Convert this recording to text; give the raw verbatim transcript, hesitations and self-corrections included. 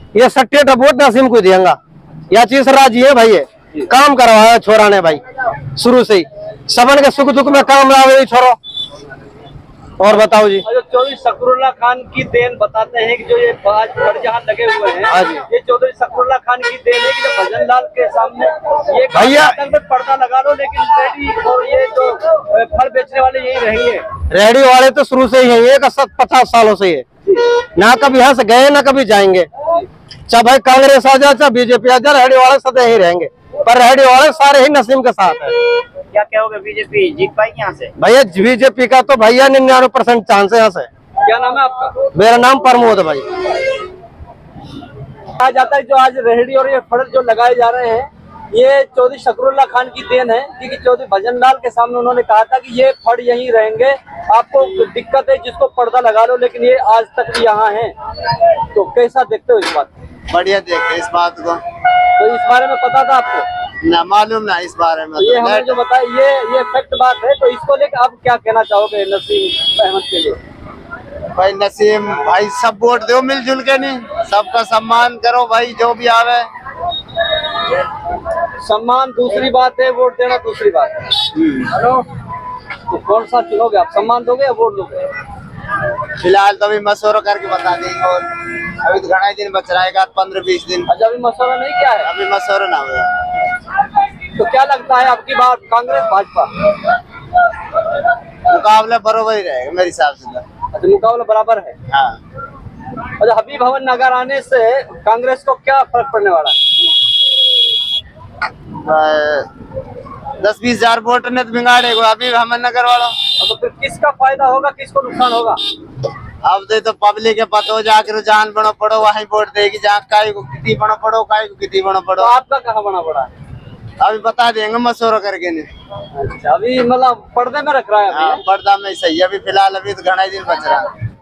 ये सट्टे वोट नसीम को देंगे। यह चीज राजी है भाई, ये काम करवाया छोरा ने भाई शुरू से ही, सबन के सुख दुख में काम लावे छोरो। और बताओ जी। चौधरी शकरुल्लाह खान की देन बताते हैं कि जो ये आज फड़ जहाँ लगे हुए हैं, ये चौधरी शकरुल्लाह खान की देन है कि जो भजन लाल के सामने ये भैया पर्दा लगा लो, लेकिन रेडी और ये जो फल बेचने वाले यही रहेंगे। रेडी वाले तो शुरू से ही है, एक पचास सालों से है, ना कभी यहाँ से गए ना कभी जाएंगे। चाहे भाई कांग्रेस आ जाए चाहे बीजेपी आ जाए, रेडी वाले सदा यही रहेंगे, पर रेडी वाले सारे ही नसीम के साथ है। क्या कहोगे, बीजेपी जीत पाएगी यहाँ से? भैया बीजेपी का तो भैया निन्यानवे परसेंट चांस है यहाँ से। क्या नाम है आपका? मेरा नाम प्रमोद भाई। कहा जाता है जो आज रेहड़ी और ये फड़ जो लगाए जा रहे हैं, ये चौधरी शकरुल्लाह खान की देन है, क्योंकि चौधरी भजन लाल के सामने उन्होंने कहा था कि ये फड़ यहीं रहेंगे, आपको दिक्कत है जिसको पर्दा लगा लो, लेकिन ये आज तक भी यहाँ है। तो कैसा देखते हो इस बात? बढ़िया देखते इस बात को। तो इस बारे में पता था आपको? ना मालूम ना इस बारे में। तो ये हमें जो बताया ये ये फैक्ट बात है, तो इसको लेकर आप क्या कहना चाहोगे नसीम अहमद के लिए? भाई नसीम भाई सब वोट दो मिलजुल के, नहीं सबका सम्मान करो भाई, जो भी आवे। सम्मान दूसरी बात है, वोट देना दूसरी बात है। हेलो, तो कौन सा चुनोगे आप, सम्मान दोगे या वोट दोगे? फिलहाल तो अभी मशवरा करके बता देंगे, और अभी तो घना दिन बच रहा है, पंद्रह बीस दिन। अच्छा, अभी मशवरा नहीं किया है? अभी मशवरा ना हुआ। तो क्या लगता है आपकी बात कांग्रेस भाजपा मुकाबला बराबर ही रहेगा मेरे हिसाब से। अच्छा, मुकाबला बराबर है। हाँ। अच्छा, हबीब भवन नगर आने से कांग्रेस को क्या फर्क पड़ने वाला है? दस बीस हजार वोट ने तो बिगाड़ेगा अभी हमें नगर वालों। तो फिर किसका फायदा होगा, किसको नुकसान होगा? अब दे तो पब्लिक के पता हो, जाकर रुझान बनो पड़ो वहीं वोट देगी, जहाँ काय को कितनी बनो पड़ो, काय को कितनी बनो पड़ो। तो आपका कहाँ बना पड़ा है? अभी बता देंगे मशवरा करके। नहीं अच्छा, अभी मतलब पर्दे में रख रहा है? हाँ, पर्दा में सही है अभी फिलहाल, अभी तो घना दिन बच रहा है।